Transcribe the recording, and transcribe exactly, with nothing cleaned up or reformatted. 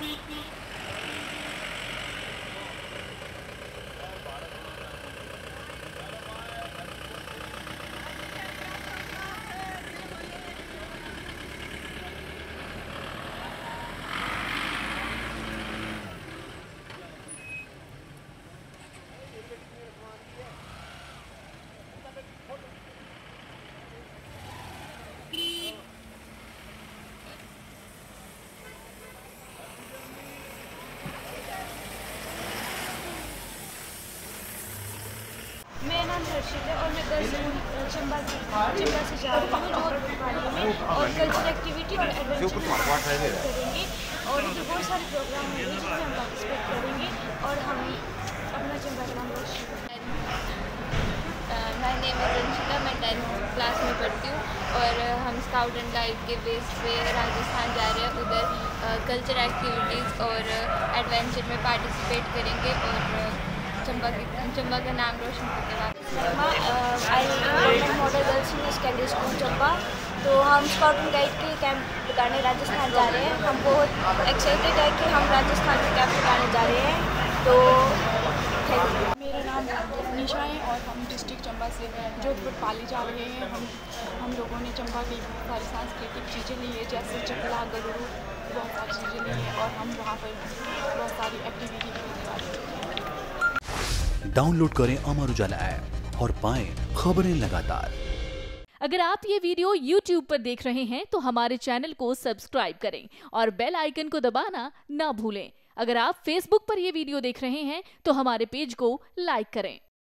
मेरा नाम हर्षित है और मैं गर्ल्स स्कूल चंबा चंबा से जा रही हूँ जोधपुर पाली में, और कल्चरल एक्टिविटी और एडवेंचर करेंगे, और जो बहुत सारे प्रोग्राम होंगे जिसमें हम पार्टिसिपेट करेंगे और हम अपना चंबा का नाम रोशन। माय नेम इज़ रंशिता, मैं टेंथ क्लास में पढ़ती हूँ और हम स्काउट एंड गाइड के बेस पे राजस्थान जा रहे हैं। उधर कल्चरल एक्टिविटीज़ और एडवेंचर में पार्टिसिपेट करेंगे और चंबा की चंबा का नाम रोशन करके। I model girls senior secondary school Chamba. तो हम स्काउट एंड गाइड के कैंप लगाने राजस्थान जा रहे हैं। हम बहुत एक्साइटेड है कि हम राजस्थान के कैंप लगाने जा रहे हैं। तो मेरा नाम निशा है और हम डिस्ट्रिक्ट चंबा से जोधपुर पाली जा रहे हैं। हम हम लोगों ने चंबा की बहुत सारी सांस्कृतिक चीज़ें ली है, जैसे चकला गरुड़, बहुत सारी चीज़ें ली हैं और हम वहाँ पर बहुत सारी एक्टिविटी करने वाले हैं। डाउनलोड करें अमर उजाला ऐप और पाएं खबरें लगातार। अगर आप ये वीडियो यूट्यूब पर देख रहे हैं तो हमारे चैनल को सब्सक्राइब करें और बेल आइकन को दबाना ना भूलें। अगर आप फेसबुक पर ये वीडियो देख रहे हैं तो हमारे पेज को लाइक करें।